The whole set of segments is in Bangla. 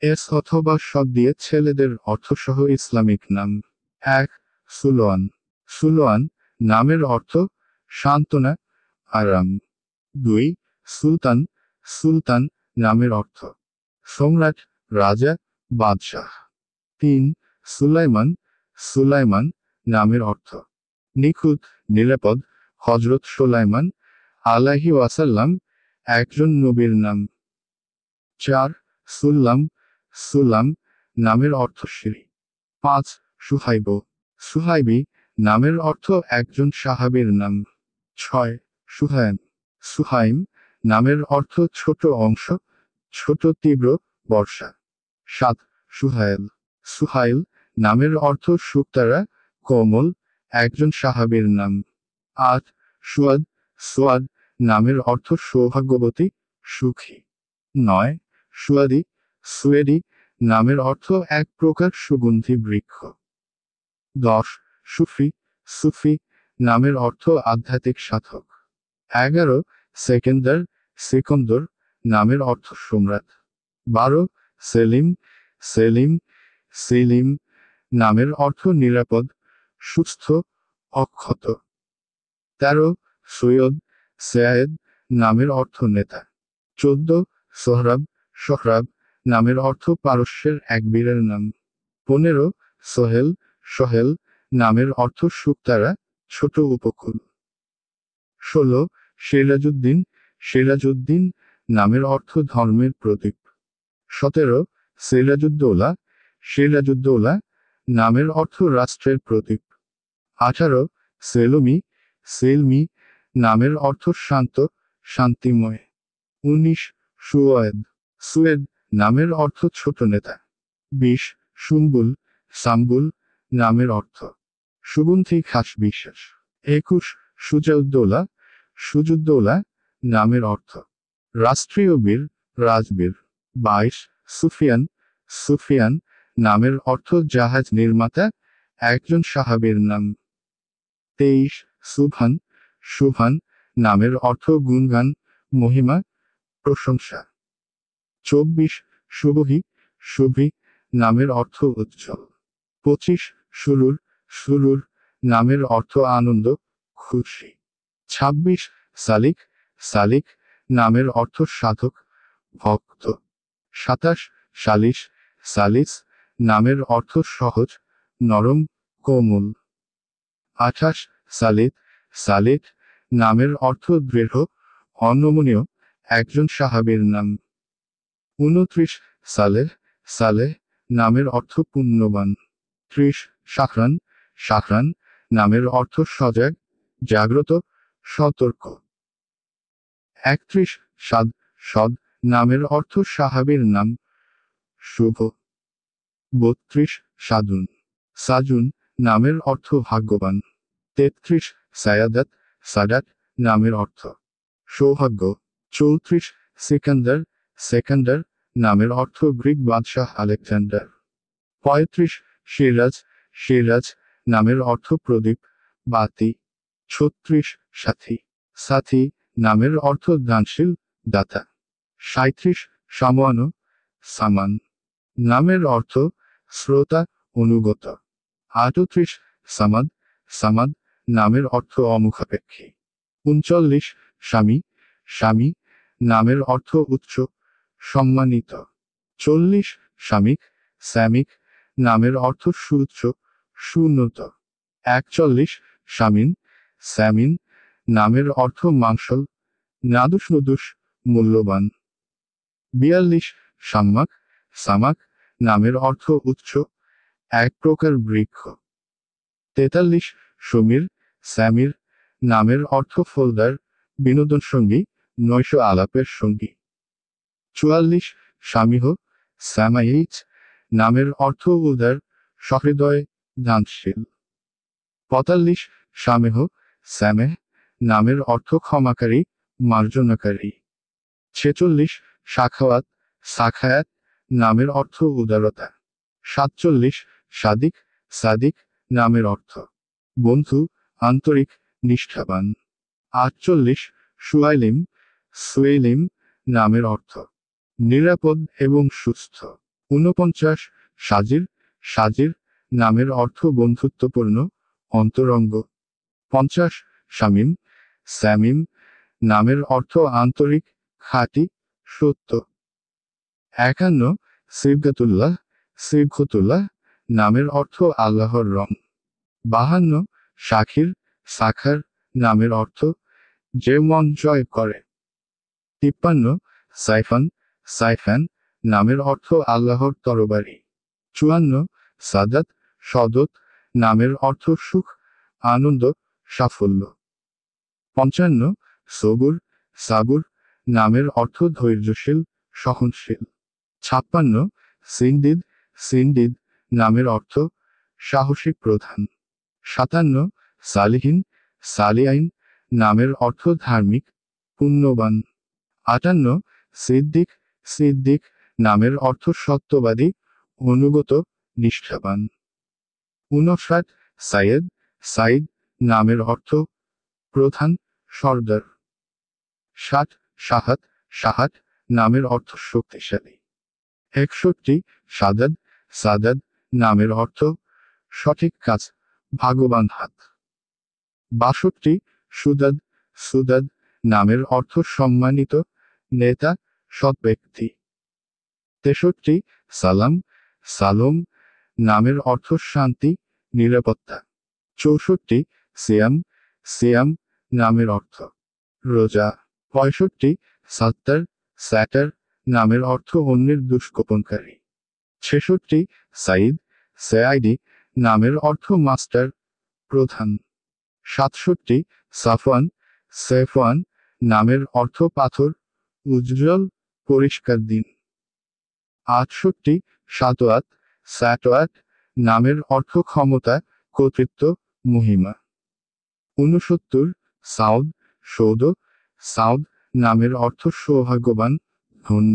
এস অথবা স দিয়ে ছেলেদের অর্থসহ ইসলামিক নাম। ১. সুলোয়ান। সুলোয়ান নামের অর্থ সান্ত্বনা, আরাম। ২. সুলতান। সুলতান নামের অর্থ সম্রাট, রাজা, বাদশাহ। ৩. সুলাইমান। সুলাইমান নামের অর্থ নিখুঁত, নিরাপদ, হযরত সুলাইমান আলাইহি ওয়াসাল্লাম একজন নবীর নাম। ৪. সুল্লাম। সুলাম নামের অর্থ সিঁড়ি। ৫. সুহাইব। সুহাইবি নামের অর্থ একজন সাহাবীর নাম। ৬. সুহাইম। সুহাইম নামের অর্থ ছোট অংশ, ছোট তীব্র বর্ষা। ৭. সুহাইল। সুহাইল নামের অর্থ শুকতারা, কোমল, একজন সাহাবীর নাম। ৮. সুয়াদ। সোয়াদ নামের অর্থ সৌভাগ্যবতী, সুখী। ৯. সুয়াদি। সুয়েদি নামের অর্থ এক প্রকার সুগন্ধি বৃক্ষ। ১০. সুফি। সুফি নামের অর্থ আধ্যাত্মিক সাধক। ১১. সেকেন্দার। সিকন্দর নামের অর্থ সম্রাট। ১২. সেলিম। সেলিম। সেলিম নামের অর্থ নিরাপদ, সুস্থ, অক্ষত। ১৩. সৈয়দ। সৈয়দ নামের অর্থ নেতা। ১৪. সোহরাব। সোহরাব নামের অর্থ পারস্যের এক বীরের নাম। ১৫. সোহেল। সোহেল নামের অর্থ শুকতারা, ছোট উপকূল। ১৬. সিরাজউদ্দিন। সিরাজউদ্দিন নামের অর্থ ধর্মের প্রদীপ। ১৭. সিরাজউদ্দৌলা। সিরাজউদ্দৌলা নামের অর্থ রাষ্ট্রের প্রদীপ। ১৮. সেলমি। সেলমি নামের অর্থ শান্ত, শান্তিময়। ১৯. সুয়েদ। সুয়েদ নামের অর্থ ছোট নেতা। ২০. সুম্বুল। সাম্বুল নামের অর্থ সুগন্ধি খাস বিশ্বাস। ২১. সুজাউদ্দৌলা। সুজুদ্দৌলা নামের অর্থ রাষ্ট্রীয় বীর, রাজবীর। ২২. সুফিয়ান। সুফিয়ান নামের অর্থ জাহাজ নির্মাতা, একজন সাহাবীর নাম। ২৩. সুবহান। সুবহান নামের অর্থ গুণগান, মহিমা, প্রশংসা। ২৪. শুভহি। শুভি নামের অর্থ উজ্জ্বল। ২৫. সুরুর। সুরুর নামের অর্থ আনন্দ, খুশি। ২৬. সালিক। সালিক নামের অর্থ সাধক, ভক্ত। ২৭. সালিস। সালিস নামের অর্থ সহজ, নরম, কোমল। ২৮. সালিত। সালিত নামের অর্থ দৃঢ়, অনমনীয়, একজন সাহাবীর নাম। ২৯. সালেহ। সালেহ নামের অর্থ পুণ্যবান। ৩০. শাহরান। শাহরান নামের অর্থ সজাগ, জাগ্রত, সতর্ক। ৩১. সাদ। সদ নামের অর্থ সাহাবীর নাম, শুভ। ৩২. সাজুন। সাজুন নামের অর্থ ভাগ্যবান। ৩৩. সায়াদাত। সাদাত নামের অর্থ সৌভাগ্য। ৩৪. সিকান্দার। সেকান্দার নামের অর্থ গ্রিক বাদশাহ আলেকজান্ডার। ৩৫. সিরাজ। সিরাজ নামের অর্থ প্রদীপ, বাতি। ৩৬. সাথী। সাথী নামের অর্থ দানশীল, দাতা। ৩৭. সামানো। সামান নামের অর্থ শ্রোতা, অনুগত। ৩৮. সামাদ। সামাদ নামের অর্থ অমুখাপেক্ষী। ৩৯. স্বামী। স্বামী নামের অর্থ উচ্চ, সম্মানিত। ৪০. সামিক। সামিক নামের অর্থ সুউচ্চ, সুউন্নত। ৪১. সামিন। সামিন নামের অর্থ মাংসল, নাদুস নুদুস, মূল্যবান। ৪২. সাম্মাক। সামাক নামের অর্থ উচ্চ, এক প্রকার বৃক্ষ। ৪৩. সমীর। স্যামির নামের অর্থ ফলদার, বিনোদন সঙ্গী, নৈশ আলাপের সঙ্গী। ৪৪. সামিহ। স্যামাইচ নামের অর্থ উদার, সহৃদয়, দানশীল। ৪৫. সামেহ। স্যামেহ নামের অর্থ ক্ষমাকারী, মার্জনাকারী। ৪৬. সাখাওয়াত। সাখায়াত নামের অর্থ উদারতা। ৪৭. সাদিক। সাদিক নামের অর্থ বন্ধু, আন্তরিক, নিষ্ঠাবান। ৪৮. সুয়াইলিম। সুয়েলিম নামের অর্থ নিরাপদ এবং সুস্থ। 49 সাজির, সাজির নামের অর্থ বন্ধুত্বপূর্ণ, অন্তরঙ্গ। 50 শামীম, স্যামিম নামের অর্থ আন্তরিক, খাঁটি, সত্য। 51 সিবগাতুল্লাহ, সিবগতুল্লাহ নামের অর্থ আল্লাহর রং। 52 শাখির, সাখার নামের অর্থ যে মন জয় করে। 53 সাইফান, সাইফান নামের অর্থ আল্লাহর তরবারি। 54 সাদাত, সদত নামের অর্থ সুখ, আনন্দ, সাফল্য। 55 সবুর, সাবুর নামের অর্থ ধৈর্যশীল, সহনশীল। 56 সিন্দিদ, সিন্দিদ নামের অর্থ সাহসী প্রধান। 57 সালিহিন, সালিয়াইন নামের অর্থ ধার্মিক, পুণ্যবান। 58 সিদ্দিক, সিদ্দিক নামের অর্থ সত্যবাদী, অনুগত, নিষ্ঠাবান। 59 সাইয়েদ, সাইদ নামের অর্থ প্রধান, সর্দার। 60 সাহাত, সাহাত নামের অর্থ শক্তিশালী। 61 সাদাদ, সাদাদ নামের অর্থ সঠিক কাজ, ভাগ্যবান হাত। 62 সুদাদ, সুদাদ নামের অর্থ সম্মানিত, নেতা, সৎ ব্যক্তি। 63 সালাম, সালোম নামের অর্থ শান্তি, নিরাপত্তা। 64 সিয়াম, সিয়াম নামের অর্থ রোজা। 65 সাত্তার, স্যাটার নামের অর্থ অন্যের দুষ্কোপনকারী। 66 সাইদ, সেআইডি নামের অর্থ মাস্টার, প্রধান। 67 সাফওয়ান, সেফওয়ান নামের অর্থ পাথর, উজ্জ্বল, পরিষ্কার দিন। 68 সাতোয়াত, স্যাটোয়াত নামের অর্থ ক্ষমতা, কর্তৃত্ব, মহিমা। 69 সাউদ, সৌদ, সাউদ নামের অর্থ সৌভাগ্যবান, ধন্য।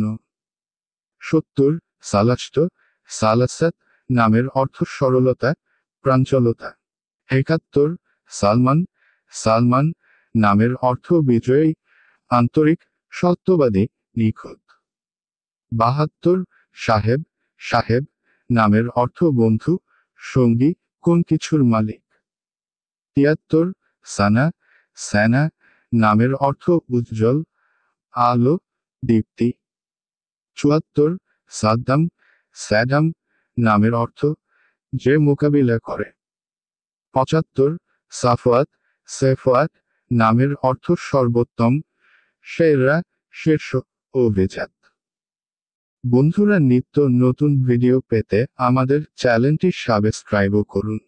70 সালাস্ত, সালাসাত নামের অর্থ সরলতা, প্রাঞ্চলতা। 71 সালমান, সালমান নামের অর্থ বিজয়ী, আন্তরিক, সত্যবাদী, নিখুঁত। 72 সাহেব, সাহেব নামের অর্থ বন্ধু, সঙ্গী, কোন কিছুর মালিক। 73 সানা, সানা নামের অর্থ উজ্জ্বল, আলো, দীপ্তি। 74 সাদ্দাম, স্যাডাম নামের অর্থ যে মোকাবিলা করে। 75 সাফওয়াত, সেফওয়াত নামের অর্থ সর্বোত্তম, সেরা, শীর্ষ, অভিজাত। বন্ধুরা নিত্য নতুন ভিডিও পেতে আমাদের চ্যানেলটি সাবস্ক্রাইব করুন।